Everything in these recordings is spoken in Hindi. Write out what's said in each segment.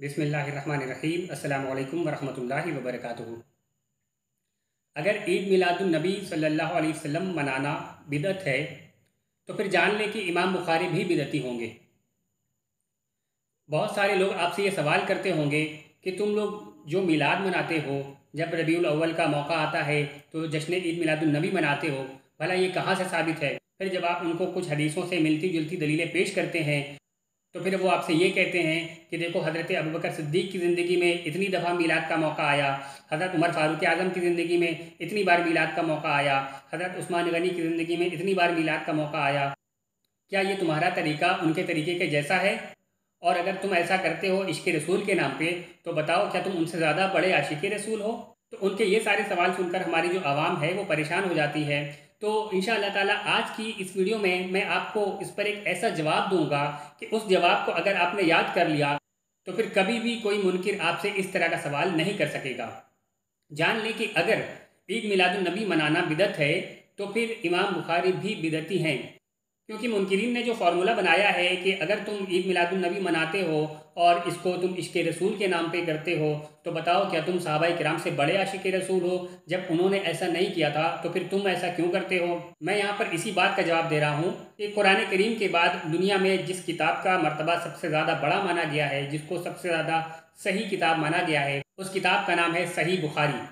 बिस्मिल्लाहिर्रहमानिर्रहीम। अस्सलामु अलैकुम वरहमतुल्लाहि वबरकातुहू। अगर ईद मिलादुन नबी सल्लल्लाहु अलैहि वसल्लम मनाना बिदत है तो फिर जान लें कि इमाम बुखारी भी बिदती होंगे। बहुत सारे लोग आपसे ये सवाल करते होंगे कि तुम लोग जो मिलाद मनाते हो, जब रबीउल अव्वल का मौका आता है तो जश्न ईद मिलादुन नबी मनाते हो, भला ये कहाँ से साबित है। फिर जब आप उनको कुछ हदीसों से मिलती जुलती दलीलें पेश करते हैं तो फिर वो आपसे ये कहते हैं कि देखो, हज़रत अबू बकर सिद्दीक़ की ज़िंदगी में इतनी दफ़ा मीलाद का मौका आया, हज़रत उमर फ़ारूक आज़म की ज़िंदगी में इतनी बार मीलाद का मौका आया, हज़रत उस्मान गनी की ज़िंदगी में इतनी बार मीलाद का मौका आया। क्या ये तुम्हारा तरीका उनके तरीके के जैसा है? और अगर तुम ऐसा करते हो इश्क़ रसूल के नाम पे, तो बताओ क्या तुम उनसे ज़्यादा बड़े आशिक़ रसूल हो? तो उनके ये सारे सवाल सुनकर हमारी जो आवाम है वो परेशान हो जाती है। तो इंशाअल्लाह ताला आज की इस वीडियो में मैं आपको इस पर एक ऐसा जवाब दूंगा कि उस जवाब को अगर आपने याद कर लिया तो फिर कभी भी कोई मुनकिर आपसे इस तरह का सवाल नहीं कर सकेगा। जान लें कि अगर ईद मिलादुन नबी मनाना बिदत है तो फिर इमाम बुखारी भी बिदती हैं, क्योंकि मुनकिरीन ने जो फार्मूला बनाया है कि अगर तुम ईद मिलादुन नबी मनाते हो और इसको तुम इश्क़ रसूल के नाम पे करते हो, तो बताओ क्या तुम सहाबा किराम से बड़े आशिक़ रसूल हो? जब उन्होंने ऐसा नहीं किया था तो फिर तुम ऐसा क्यों करते हो? मैं यहाँ पर इसी बात का जवाब दे रहा हूँ कि कुरान करीम के बाद दुनिया में जिस किताब का मर्तबा सबसे ज़्यादा बड़ा माना गया है, जिसको सबसे ज़्यादा सही किताब माना गया है, उस किताब का नाम है सही बुखारी।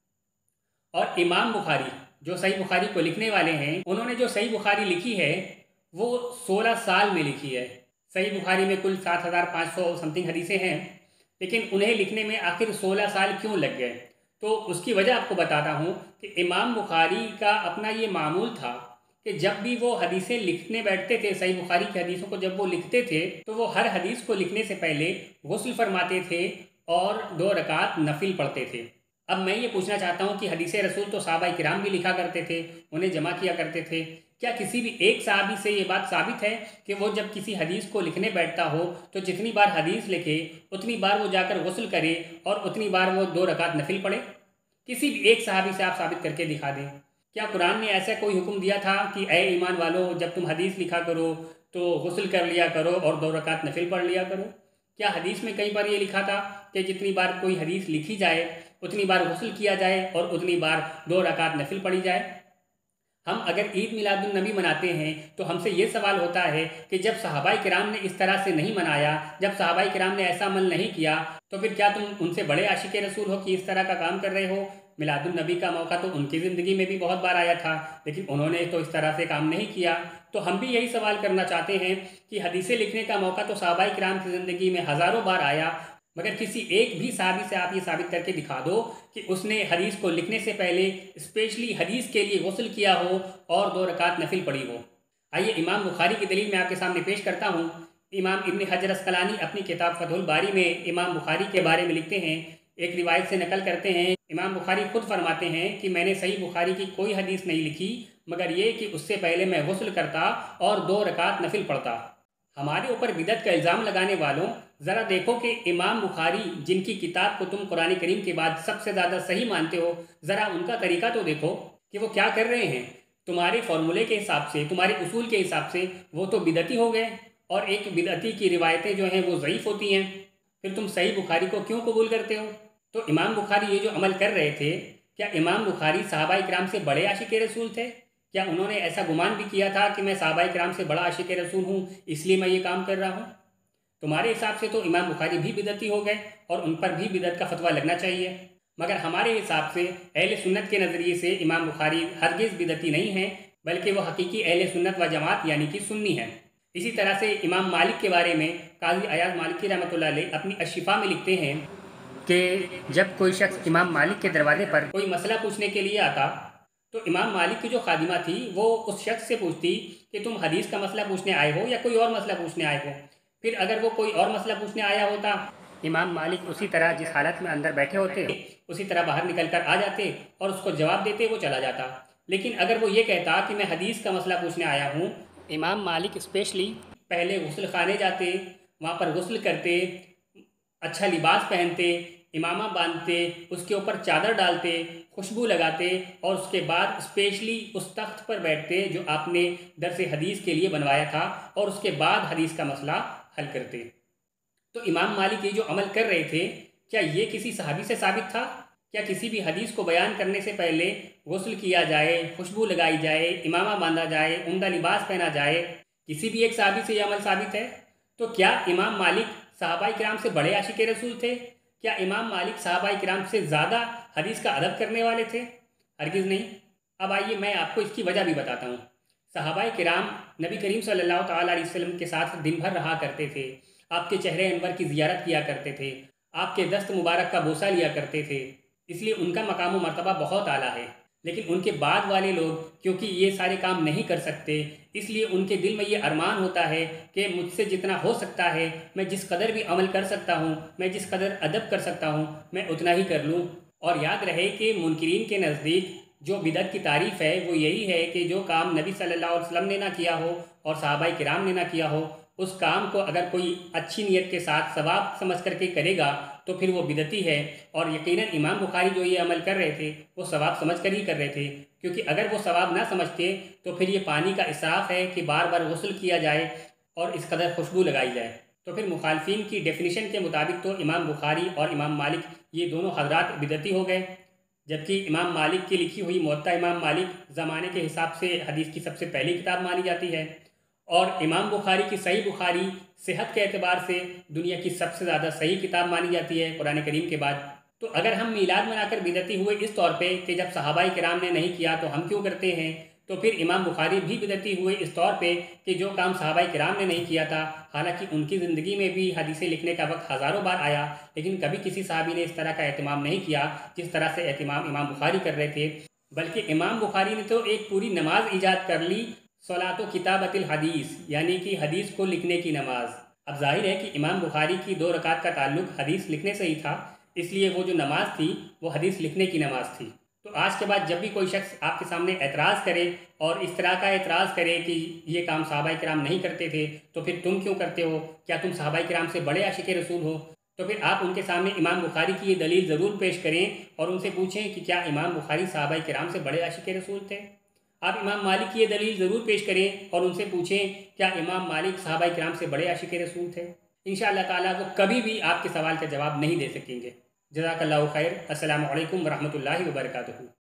और इमाम बुखारी जो सही बुखारी को लिखने वाले हैं, उन्होंने जो सही बुखारी लिखी है वो 16 साल में लिखी है। सही बुखारी में कुल 7,500 समथिंग हदीसें हैं, लेकिन उन्हें लिखने में आखिर 16 साल क्यों लग गए? तो उसकी वजह आपको बताता हूँ कि इमाम बुखारी का अपना ये मामूल था कि जब भी वो हदीसें लिखने बैठते थे, सही बुखारी की हदीसों को जब वो लिखते थे तो वो हर हदीस को लिखने से पहले गुस्ल फरमाते थे और 2 रकात नफिल पढ़ते थे। अब मैं ये पूछना चाहता हूँ कि हदीस रसूल तो सहाबा किराम भी लिखा करते थे, उन्हें जमा किया करते थे। क्या किसी भी एक सहाबी से ये बात साबित है कि वो जब किसी हदीस को लिखने बैठता हो तो जितनी बार हदीस लिखे उतनी बार वो जाकर गुस्ल करे और उतनी बार वो 2 रकात नफिल पढ़े? किसी भी एक सहाबी से आप साबित करके दिखा दें। क्या कुरान ने ऐसा कोई हुक्म दिया था कि ए ईमान वालों, जब तुम हदीस लिखा करो तो गुस्ल कर लिया करो और 2 रकात नफिल पढ़ लिया करो? क्या हदीस में कई बार ये लिखा था कि जितनी बार कोई हदीस लिखी जाए उतनी बार गुस्ल किया जाए और उतनी बार 2 रकात नफिल पढ़ी जाए? हम अगर ईद मिलादुन नबी मनाते हैं तो हमसे ये सवाल होता है कि जब सहाबा किराम ने इस तरह से नहीं मनाया, जब सहाबा किराम ने ऐसा अमल नहीं किया, तो फिर क्या तुम उनसे बड़े आशिक़ रसूल हो कि इस तरह का काम कर रहे हो? मिलादुन नबी का मौका तो उनकी ज़िंदगी में भी बहुत बार आया था, लेकिन उन्होंने तो इस तरह से काम नहीं किया। तो हम भी यही सवाल करना चाहते हैं कि हदीसें लिखने का मौका तो सहाबा किराम की ज़िंदगी में हज़ारों बार आया, मगर किसी एक भी सहाबी से आप ये साबित करके दिखा दो कि उसने हदीस को लिखने से पहले स्पेशली हदीस के लिए गुस्ल किया हो और 2 रकात नफिल पढ़ी हो। आइए इमाम बुखारी की दलील मैं आपके सामने पेश करता हूँ। इमाम इब्न हजर अस्कलानी अपनी किताब फतहुल बारी में इमाम बुखारी के बारे में लिखते हैं, एक रिवायत से नकल करते हैं। इमाम बुखारी खुद फरमाते हैं कि मैंने सही बुखारी की कोई हदीस नहीं लिखी मगर ये कि उससे पहले मैं गुस्ल करता और 2 रकात नफिल पढ़ता। हमारे ऊपर बिदत का इल्ज़ाम लगाने वालों, ज़रा देखो कि इमाम बुखारी जिनकी किताब को तुम कुरान करीम के बाद सबसे ज़्यादा सही मानते हो, ज़रा उनका तरीका तो देखो कि वो क्या कर रहे हैं। तुम्हारे फॉर्मूले के हिसाब से, तुम्हारे उसूल के हिसाब से वो तो बिदती हो गए, और एक बिदती की रिवायतें जो हैं वो ज़ईफ़ होती हैं। फिर तुम सही बुखारी को क्यों कबूल करते हो? तो इमाम बुखारी ये जो अमल कर रहे थे, क्या इमाम बुखारी सहाबा इकराम से बड़े आशिक़ रसूल थे? क्या उन्होंने ऐसा गुमान भी किया था कि मैं सहाबा इकराम से बड़ा आशिक़ रसूल हूँ इसलिए मैं ये काम कर रहा हूँ? तुम्हारे हिसाब से तो इमाम बुखारी भी बिदती हो गए और उन पर भी बिदत का फतवा लगना चाहिए, मगर हमारे हिसाब से अहले सुन्नत के नज़रिए से इमाम बुखारी हरगिज़ बिदती नहीं है, बल्कि वो हकीकी अहले सुन्नत व जमात यानी कि सुन्नी है। इसी तरह से इमाम मालिक के बारे में काज़ी अयाज़ मालिकी रहमतुल्लाह अलैह अपनी अशिफा में लिखते हैं कि जब कोई शख्स इमाम मालिक के दरवाजे पर कोई मसला पूछने के लिए आता तो इमाम मालिक की जो खादिमा थी वो उस शख्स से पूछती कि तुम हदीस का मसला पूछने आए हो या कोई और मसला पूछने आए हो। फिर अगर वो कोई और मसला पूछने आया होता, इमाम मालिक उसी तरह जिस हालत में अंदर बैठे होते उसी तरह बाहर निकल कर आ जाते और उसको जवाब देते वो चला जाता। लेकिन अगर वो ये कहता कि मैं हदीस का मसला पूछने आया हूँ, इमाम मालिक स्पेशली पहले गुस्ल खाने जाते, वहाँ पर गुस्ल करते, अच्छा लिबास पहनते, इमामा बांधते, उसके ऊपर चादर डालते, खुशबू लगाते और उसके बाद स्पेशली उस तख्त पर बैठते जो आपने दरस हदीस के लिए बनवाया था और उसके बाद हदीस का मसला हल करते। तो इमाम मालिक ये जो अमल कर रहे थे, क्या ये किसी सहाबी से साबित था? क्या किसी भी हदीस को बयान करने से पहले गुस्ल किया जाए, खुशबू लगाई जाए, इमामा बांधा जाए, उम्दा लिबास पहना जाए, किसी भी एक सहाबी से यह अमल साबित है? तो क्या इमाम मालिक सहाबाए किराम से बड़े आशिक रसूल थे? क्या इमाम मालिक सहाबाए किराम से ज़्यादा हदीस का अदब करने वाले थे? हरगिज़ नहीं। अब आइए मैं आपको इसकी वजह भी बताता हूँ। सहाबाए किराम नबी करीम सल्लल्लाहु ताला अलैहि वसल्लम के साथ दिन भर रहा करते थे, आपके चेहरे अनवर की ज़ियारत किया करते थे, आपके दस्त मुबारक का बोसा लिया करते थे, इसलिए उनका मकाम व मर्तबा बहुत आला है। लेकिन उनके बाद वाले लोग क्योंकि ये सारे काम नहीं कर सकते, इसलिए उनके दिल में ये अरमान होता है कि मुझसे जितना हो सकता है, मैं जिस कदर भी अमल कर सकता हूँ, मैं जिस कदर अदब कर सकता हूँ, मैं उतना ही कर लूँ। और याद रहे कि मुनकिरीन के नज़दीक जो बिदत की तारीफ़ है वो यही है कि जो काम नबी सल्लल्लाहु अलैहि वसल्लम ने ना किया हो और सहाबाए किराम ने ना किया हो, उस काम को अगर कोई अच्छी नीयत के साथ सवाब समझ करके करेगा तो फिर वो बिदती है। और यकीनन इमाम बुखारी जो ये अमल कर रहे थे वो सवाब समझ कर ही कर रहे थे, क्योंकि अगर वो सवाब ना समझते तो फिर ये पानी का इसराफ है कि बार बार गुस्ल किया जाए और इस कदर खुशबू लगाई जाए। तो फिर मुखालफिन की डेफिनेशन के मुताबिक तो इमाम बुखारी और इमाम मालिक ये दोनों हजरात बिदती हो गए, जबकि इमाम मालिक की लिखी हुई मुवत्ता इमाम मालिक ज़माने के हिसाब से हदीस की सबसे पहली किताब मानी जाती है, और इमाम बुखारी की सही बुखारी सेहत के एतबार से दुनिया की सबसे ज़्यादा सही किताब मानी जाती है कुरान करीम के बाद। तो अगर हम मीलाद मनाकर बिदती हुए इस तौर पे कि जब सहाबाए किराम ने नहीं किया तो हम क्यों करते हैं, तो फिर इमाम बुखारी भी बिदती हुए इस तौर पे कि जो काम सहाबाए किराम ने नहीं किया था, हालांकि उनकी ज़िंदगी में भी हदीसें लिखने का वक्त हज़ारों बार आया, लेकिन कभी किसी सहाबी ने इस तरह का एहतमाम नहीं किया जिस तरह से एहतमाम इमाम बुखारी कर रहे थे। बल्कि इमाम बुखारी ने तो एक पूरी नमाज ईजाद कर ली, सलातो किताबतिल हदीस, यानी कि हदीस को लिखने की नमाज। अब जाहिर है कि इमाम बुखारी की 2 रकात का ताल्लुक हदीस लिखने से ही था, इसलिए वो जो नमाज थी वो हदीस लिखने की नमाज थी। तो आज के बाद जब भी कोई शख्स आपके सामने एतराज़ करे और इस तरह का एतराज़ करे कि ये काम सहाबाए किराम नहीं करते थे तो फिर तुम क्यों करते हो, क्या तुम सहाबाए किराम से बड़े आशिक रसूल हो, तो फिर आप उनके सामने इमाम बुखारी की ये दलील ज़रूर पेश करें और उनसे पूछें कि क्या इमाम बुखारी सहाबाए किराम से बड़े आशिक रसूल थे। आप इमाम मालिक की ये दलील ज़रूर पेश करें और उनसे पूछें क्या इमाम मालिक सहाबाए किराम से बड़े आशिक रसूल थे। इंशाअल्लाह ताला वो कभी भी आपके सवाल का जवाब नहीं दे सकेंगे। जज़ाकल्लाहु खैर। अस्सलामु अलैकुम वरहमतुल्लाहि वबरकातुहू।